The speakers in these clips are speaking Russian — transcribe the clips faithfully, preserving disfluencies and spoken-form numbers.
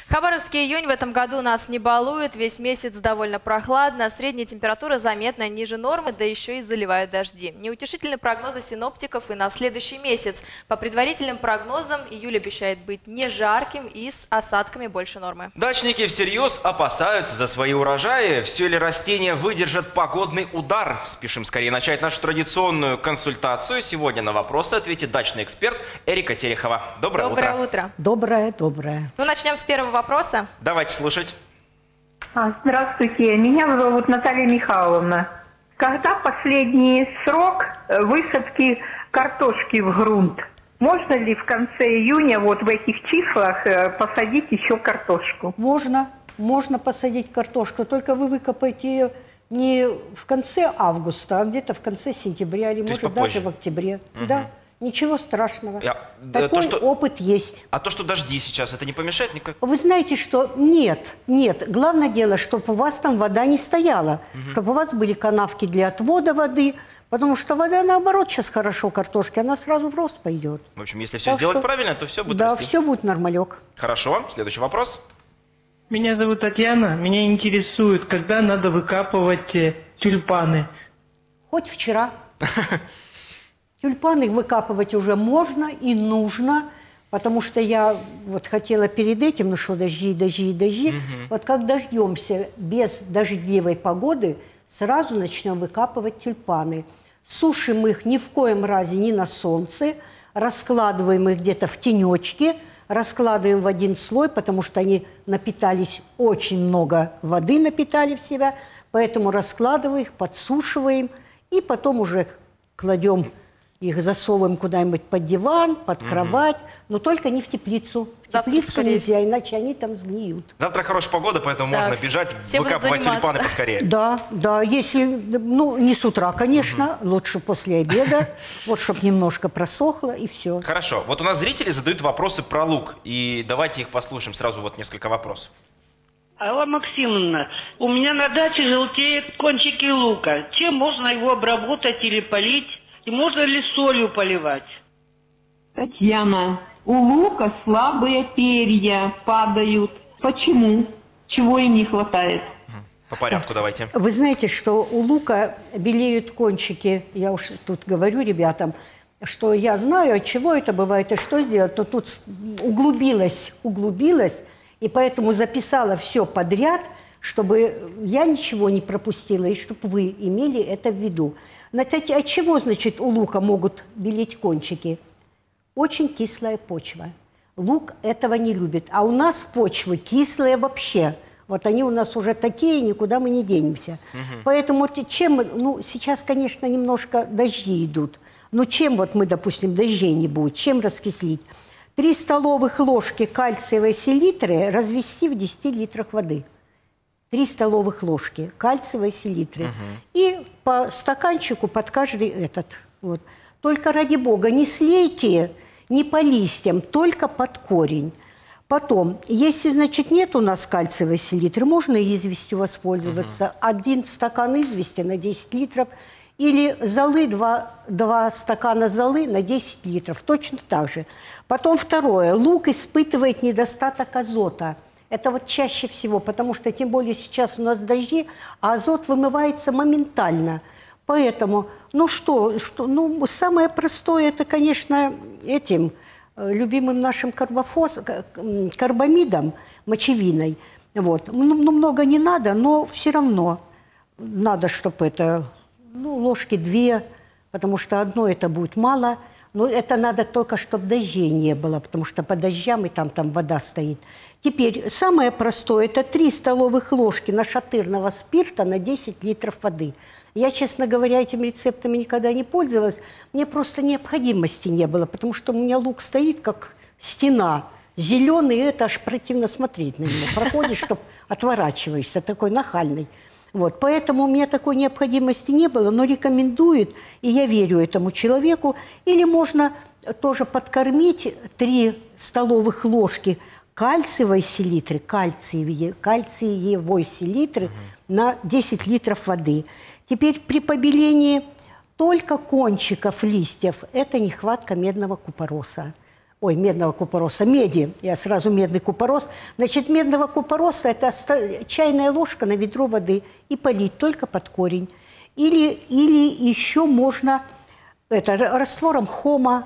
Хабаровский июнь в этом году нас не балует. Весь месяц довольно прохладно. Средняя температура заметно ниже нормы, да еще и заливают дожди. Неутешительны прогнозы синоптиков и на следующий месяц. По предварительным прогнозам, июль обещает быть не жарким и с осадками больше нормы. Дачники всерьез опасаются за свои урожаи. Все ли растения выдержат погодный удар? Спешим скорее начать нашу традиционную консультацию. Сегодня на вопросы ответит дачный эксперт Эрика Терехова. Доброе, Доброе утро. утро. Доброе, доброе. Ну, начнем с первого вопроса. Давайте слушать. А, Здравствуйте, меня зовут Наталья Михайловна. Когда последний срок высадки картошки в грунт? Можно ли в конце июня, вот в этих числах, посадить еще картошку? Можно, можно посадить картошку, только вы выкопаете ее не в конце августа, а где-то в конце сентября или, может, даже в октябре. Угу. Да, ничего страшного. Я, Такой то, что... опыт есть. А то, что дожди сейчас, это не помешает никак? Вы знаете, что нет, нет. Главное дело, чтобы у вас там вода не стояла, угу. чтобы у вас были канавки для отвода воды, потому что вода, наоборот, сейчас хорошо картошки, она сразу в рост пойдет. В общем, если все так сделать что... правильно, то все будет Да, расти. все будет нормалек. Хорошо, следующий вопрос. Меня зовут Татьяна. Меня интересует, когда надо выкапывать э, тюльпаны. Хоть вчера. Тюльпаны выкапывать уже можно и нужно, потому что я вот хотела перед этим, ну что, дожди, дожди, дожди. Угу. Вот как дождемся без дождливой погоды, сразу начнем выкапывать тюльпаны. Сушим их ни в коем разе не на солнце, раскладываем их где-то в тенечке, раскладываем в один слой, потому что они напитались, очень много воды напитали в себя, поэтому раскладываем их, подсушиваем и потом уже кладем их, засовываем куда-нибудь под диван, под кровать, угу. но только не в теплицу. В Завтра теплицу скорее. Нельзя, иначе они там сгниют. Завтра хорошая погода, поэтому да, можно бежать, выкапывать тюльпаны поскорее. Да, да, если, ну, не с утра, конечно, угу. лучше после обеда, вот, чтобы немножко просохло, и все. Хорошо. Вот у нас зрители задают вопросы про лук, и давайте их послушаем. Сразу вот несколько вопросов. Алла Максимовна, у меня на даче желтеют кончики лука. Чем можно его обработать или полить? И можно ли солью поливать? Татьяна, у лука слабые перья падают. Почему? Чего им не хватает? По порядку давайте. Вы знаете, что у лука белеют кончики. Я уж тут говорю ребятам, что я знаю, от чего это бывает и что сделать. Но тут углубилась, углубилась, и поэтому записала все подряд, чтобы я ничего не пропустила, и чтобы вы имели это в виду. От чего, значит, у лука могут белеть кончики? Очень кислая почва. Лук этого не любит. А у нас почвы кислые вообще. Вот они у нас уже такие, никуда мы не денемся. Угу. Поэтому чем мы... Ну, сейчас, конечно, немножко дожди идут. Но чем вот мы, допустим, дождей не будет? Чем раскислить? Три столовых ложки кальциевой селитры развести в десяти литрах воды. Три столовых ложки кальциевой селитры. Угу. И по стаканчику под каждый этот. Вот. Только, ради бога, не слейте, не по листьям, только под корень. Потом, если, значит, нет у нас кальциевой селитры, можно и известью воспользоваться. Угу. Один стакан извести на десять литров. Или золы, два, два стакана золы на десять литров. Точно так же. Потом второе. Лук испытывает недостаток азота. Это вот чаще всего, потому что, тем более, сейчас у нас дожди, а азот вымывается моментально. Поэтому, ну что, что ну, самое простое, это, конечно, этим любимым нашим карбофос, карбамидом, мочевиной. Вот. Ну, много не надо, но все равно надо, чтобы это, ну, ложки две, потому что одно это будет мало. Но это надо только, чтобы дождей не было, потому что по дождям и там, там вода стоит. Теперь самое простое – это три столовых ложки нашатырного спирта на десять литров воды. Я, честно говоря, этими рецептами никогда не пользовалась. Мне просто необходимости не было, потому что у меня лук стоит как стена. Зеленый, это аж противно смотреть на него. Проходишь, чтобы отворачиваешься, такой нахальный. Вот, поэтому у меня такой необходимости не было, но рекомендует, и я верю этому человеку. Или можно тоже подкормить три столовых ложки кальциевой селитры, кальциевой, кальциевой селитры угу. на десять литров воды. Теперь при побелении только кончиков листьев – это нехватка медного купороса. ой, медного купороса, меди, я сразу медный купорос. Значит, медного купороса – это чайная ложка на ведро воды и полить только под корень. Или, или еще можно это, раствором хома,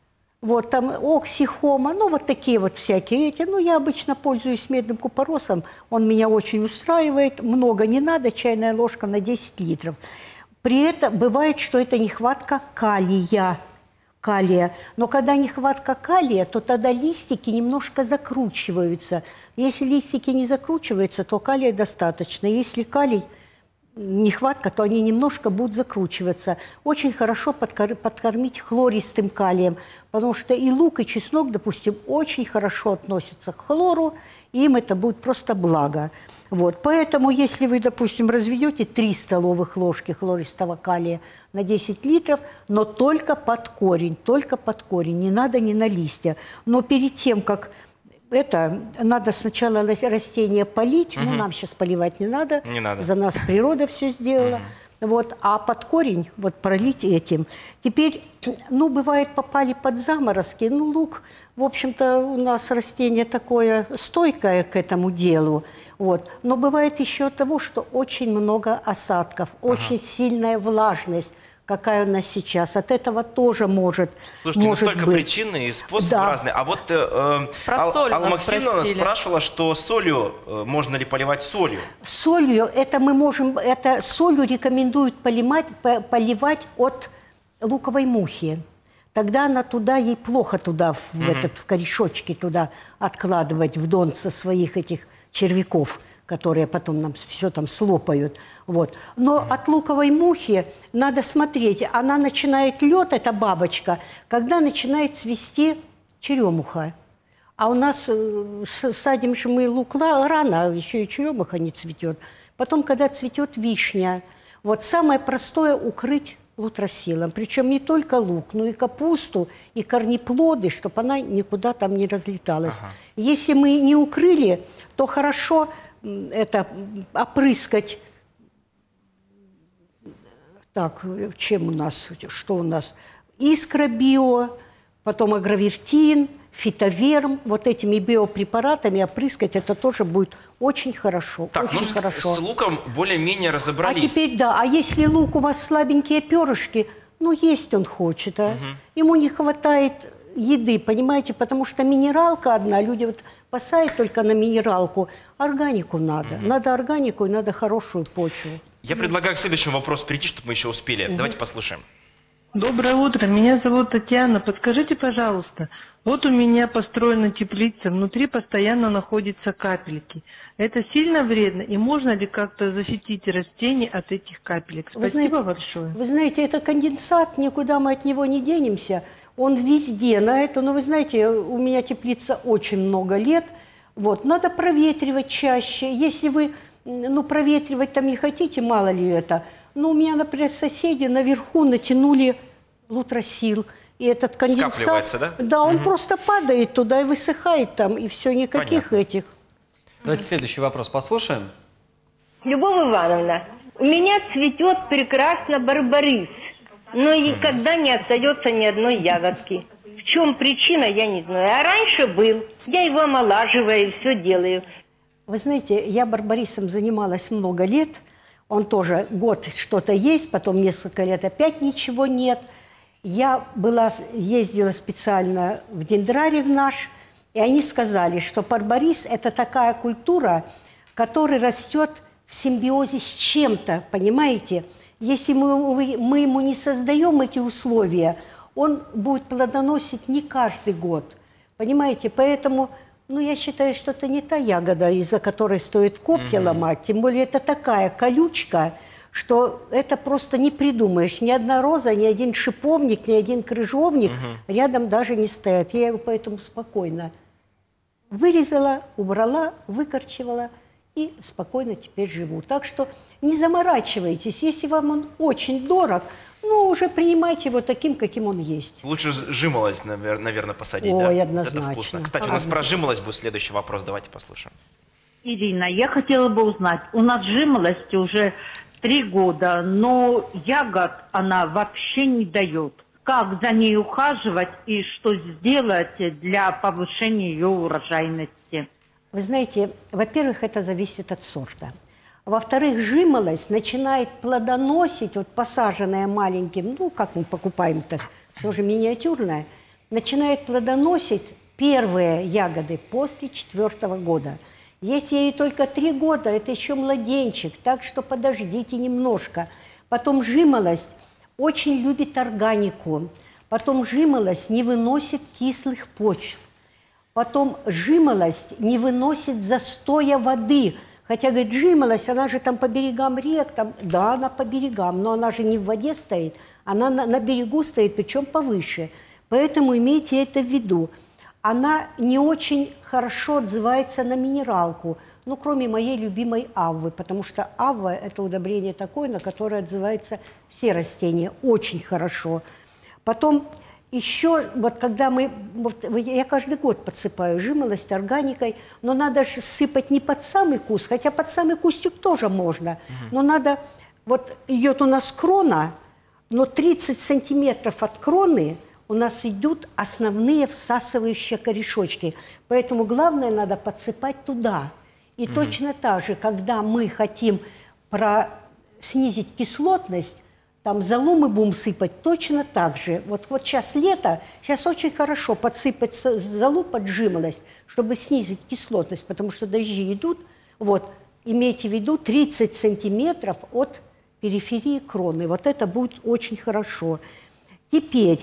вот там оксихома, ну вот такие вот всякие эти. Ну, я обычно пользуюсь медным купоросом, он меня очень устраивает, много не надо, чайная ложка на десять литров. При этом бывает, что это нехватка калия. калия. Но когда нехватка калия, то тогда листики немножко закручиваются. Если листики не закручиваются, то калия достаточно. Если калий нехватка, то они немножко будут закручиваться. Очень хорошо подкор- подкормить хлористым калием, потому что и лук, и чеснок, допустим, очень хорошо относятся к хлору, и им это будет просто благо. Вот. Поэтому, если вы, допустим, разведете три столовых ложки хлористого калия на десять литров, но только под корень, только под корень, не надо ни на листья. Но перед тем, как это, надо сначала растение полить, угу. ну, нам сейчас поливать не надо, не надо. За нас природа все сделала. Угу. Вот, а под корень вот пролить этим. Теперь, ну, бывает, попали под заморозки. Ну, лук, в общем-то, у нас растение такое стойкое к этому делу. Вот. Но бывает еще того, что очень много осадков, ага. очень сильная влажность, какая у нас сейчас. От этого тоже может Слушайте, может настолько быть. причины и способы да. разные. А вот э, Про соль Алла нас Максимовна спросили. спрашивала, что солью, э, можно ли поливать солью? Солью, это мы можем, это солью рекомендуют поливать, поливать от луковой мухи. Тогда она туда, ей плохо туда, в, mm-hmm. этот, в корешочки туда откладывать, в донце своих этих червяков, которые потом нам все там слопают. Вот. Но mm-hmm. от луковой мухи надо смотреть. Она начинает лед, эта бабочка, когда начинает цвести черемуха. А у нас садим же мы лук рано, еще и черемуха не цветет. Потом, когда цветет вишня. Вот самое простое – укрыть лутросилом. Причем не только лук, но и капусту, и корнеплоды, чтобы она никуда там не разлеталась. Ага. Если мы не укрыли, то хорошо это опрыскать. Так, чем у нас, что у нас? Искра-био, потом агровертин, фитоверм. Вот этими биопрепаратами опрыскать, это тоже будет очень хорошо. Так, очень ну, хорошо. С луком более-менее разобрались. А теперь, да, а если лук у вас слабенькие перышки, ну, есть он хочет, а? Угу. Ему не хватает еды, понимаете, потому что минералка одна, люди вот посадят только на минералку, органику надо. Угу. Надо органику и надо хорошую почву. Я предлагаю к следующему вопросу перейти, чтобы мы еще успели. Угу. Давайте послушаем. Доброе утро, меня зовут Татьяна. Подскажите, пожалуйста, вот у меня построена теплица, внутри постоянно находятся капельки. Это сильно вредно, и можно ли как-то защитить растения от этих капелек? Спасибо вы знаете, большое. Вы знаете, это конденсат, никуда мы от него не денемся. Он везде на это, но вы знаете, у меня теплица очень много лет. Вот, надо проветривать чаще. Если вы, ну, проветривать там не хотите, мало ли это. Но у меня, например, соседи наверху натянули лутросил. И этот конденсат, да? Да, он угу. просто падает туда и высыхает там, и все, никаких Понятно. этих. Давайте следующий вопрос послушаем. Любовь Ивановна, у меня цветет прекрасно барбарис, но никогда не остается ни одной ягодки. В чем причина, я не знаю. А раньше был. Я его омолаживаю, все делаю. Вы знаете, я барбарисом занималась много лет. Он тоже год что-то есть, потом несколько лет опять ничего нет. Я была, ездила специально в дендрарий в наш, и они сказали, что барбарис – это такая культура, которая растет в симбиозе с чем-то, понимаете? Если мы, мы ему не создаем эти условия, он будет плодоносить не каждый год, понимаете? Поэтому, ну, я считаю, что это не та ягода, из-за которой стоит копья mm-hmm. ломать, тем более это такая колючка, что это просто не придумаешь. Ни одна роза, ни один шиповник, ни один крыжовник угу. рядом даже не стоят. Я его поэтому спокойно вырезала, убрала, выкорчевала и спокойно теперь живу. Так что не заморачивайтесь. Если вам он очень дорог, ну, уже принимайте его таким, каким он есть. Лучше жимолость, наверное, посадить, Ой, да? однозначно. Это вкусно. Кстати, у нас про жимолость будет следующий вопрос. Давайте послушаем. Ирина, я хотела бы узнать. У нас жимолость уже три года, но ягод она вообще не дает. как за ней ухаживать и что сделать для повышения ее урожайности? Вы знаете, во-первых, это зависит от сорта. Во-вторых, жимолость начинает плодоносить, вот посаженная маленьким, ну, как мы покупаем-то, все же миниатюрное, начинает плодоносить первые ягоды после четвертого года. Если ей только три года, это еще младенчик, так что подождите немножко. Потом жимолость очень любит органику, потом жимолость не выносит кислых почв, потом жимолость не выносит застоя воды. Хотя, говорит, жимолость, она же там по берегам рек, там, да, она по берегам, но она же не в воде стоит, она на, на берегу стоит, причем повыше. Поэтому имейте это в виду. Она не очень хорошо отзывается на минералку, ну, кроме моей любимой аввы, потому что авва – это удобрение такое, на которое отзываются все растения очень хорошо. Потом еще, вот когда мы, вот, я каждый год подсыпаю жимолость органикой, но надо же сыпать не под самый куст, хотя под самый кустик тоже можно, угу. но надо, вот идет у нас крона, но тридцать сантиметров от кроны у нас идут основные всасывающие корешочки, поэтому главное надо подсыпать туда. И угу. точно так же, когда мы хотим про... снизить кислотность, там золу мы будем сыпать точно так же. Вот, вот сейчас лето, сейчас очень хорошо подсыпать золу под жимолость, чтобы снизить кислотность, потому что дожди идут. Вот, имейте в виду тридцать сантиметров от периферии кроны. Вот это будет очень хорошо. Теперь,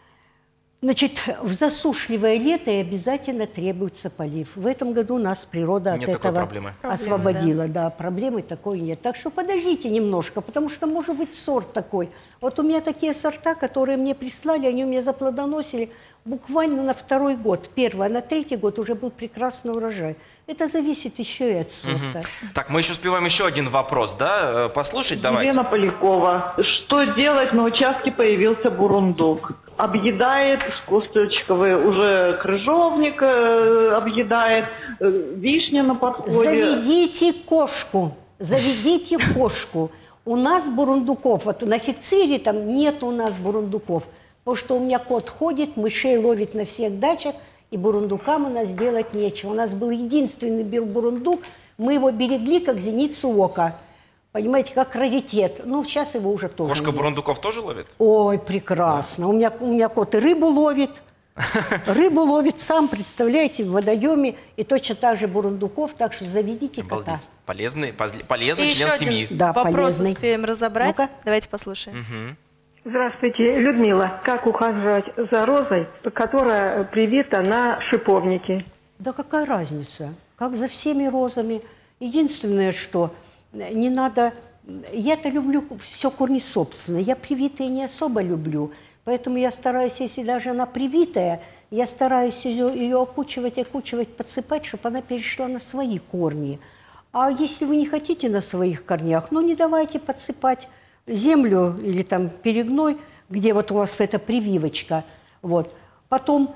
значит, в засушливое лето и обязательно требуется полив. В этом году нас природа нет от этого проблемы. освободила. Да. Да, проблемы такой нет. Так что подождите немножко, потому что может быть сорт такой. Вот у меня такие сорта, которые мне прислали, они у меня заплодоносили буквально на второй год. Первый, а на третий год уже был прекрасный урожай. Это зависит еще и от сорта. Угу. Так, мы еще успеваем еще один вопрос, да? Послушать давайте. Елена Полякова. Что делать? На участке появился бурундук. Объедает косточковый, уже крыжовник э, объедает, э, вишня на подходе. Заведите кошку, заведите кошку. У нас бурундуков, вот на Хекцире там нет у нас бурундуков, потому что у меня кот ходит, мышей ловит на всех дачах, и бурундукам у нас делать нечего. У нас был единственный бурундук, мы его берегли как зеницу ока. Понимаете, как раритет. Ну, сейчас его уже тоже Кошка нет. бурундуков тоже ловит? Ой, прекрасно. У меня, у меня кот и рыбу ловит. Рыбу ловит сам, представляете, в водоеме. И точно так же бурундуков, так что заведите кота. Полезный, полезный и член еще семьи. Один да, вопрос полезный. успеем разобрать. Ну-ка. Давайте послушаем. Угу. Здравствуйте, Людмила. Как ухаживать за розой, которая привита на шиповнике? Да какая разница? Как за всеми розами. Единственное, что не надо... Я-то люблю все корни собственные. Я привитые не особо люблю. Поэтому я стараюсь, если даже она привитая, я стараюсь ее, ее окучивать, окучивать, подсыпать, чтобы она перешла на свои корни. А если вы не хотите на своих корнях, ну не давайте подсыпать землю или там перегной, где вот у вас эта прививочка. Вот. Потом...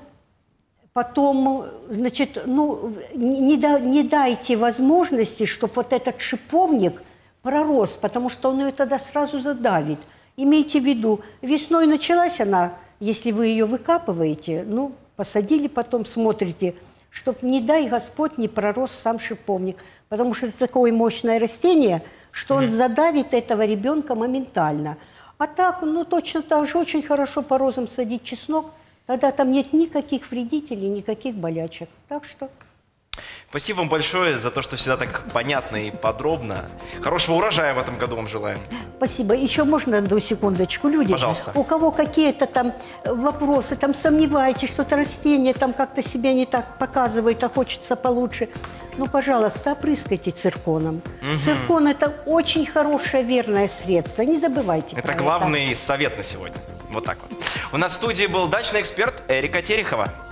Потом, значит, ну, не, да, не дайте возможности, чтобы вот этот шиповник пророс, потому что он ее тогда сразу задавит. Имейте в виду, весной началась она, если вы ее выкапываете, ну, посадили, потом смотрите, чтобы, не дай Господь, не пророс сам шиповник, потому что это такое мощное растение, что он задавит этого ребенка моментально. А так, ну, точно так же очень хорошо по розам садить чеснок, тогда там нет никаких вредителей, никаких болячек. Так что... Спасибо вам большое за то, что всегда так понятно и подробно. Хорошего урожая в этом году вам желаем. Спасибо. Еще можно одну секундочку? Люди, пожалуйста. У кого какие-то там вопросы, там сомневаетесь, что-то растение там как-то себя не так показывает, а хочется получше, ну, пожалуйста, опрыскайте цирконом. Угу. Циркон – это очень хорошее, верное средство. Не забывайте это. Это главный совет на сегодня. Вот так вот. У нас в студии был дачный эксперт Эрика Терехова.